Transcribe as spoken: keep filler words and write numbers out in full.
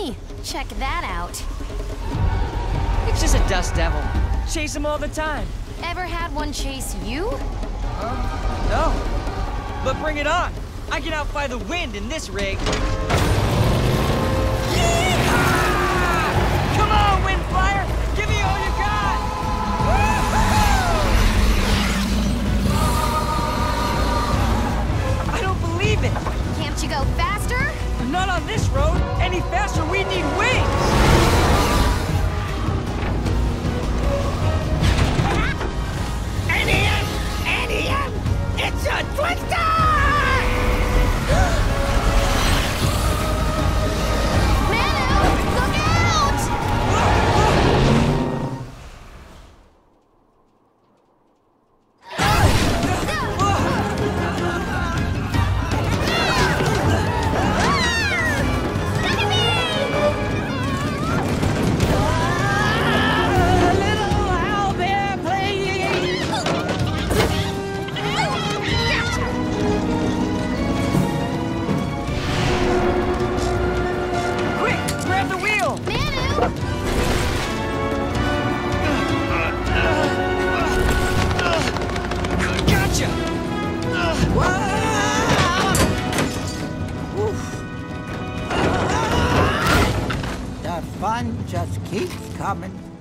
me. Check that out. It's just a dust devil. Chase him all the time. Ever had one chase you? Uh, no. But bring it on. I can outfly the wind in this rig. Come on, Windflyer! Give me all you got! I don't believe it! Can't you go faster? Not on this road! Any faster, we'd need wings! N E M! N E M! It's a twister! The fun just keeps coming.